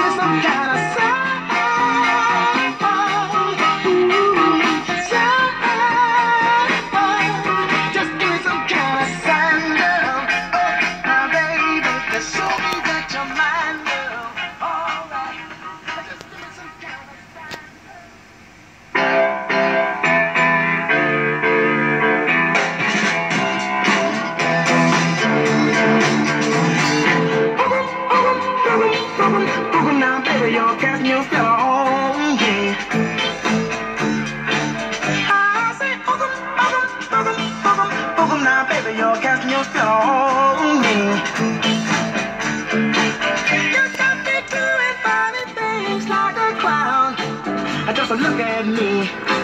some kind of sound. Just give me some kind of sound, girl. Oh, now baby, just show me that you're mine, girl. All right, just give me some kind of sound. Now baby, you're casting your spell on me. I say, now baby, you're casting your spell on me. You got me doing funny things like a clown. Just look at me.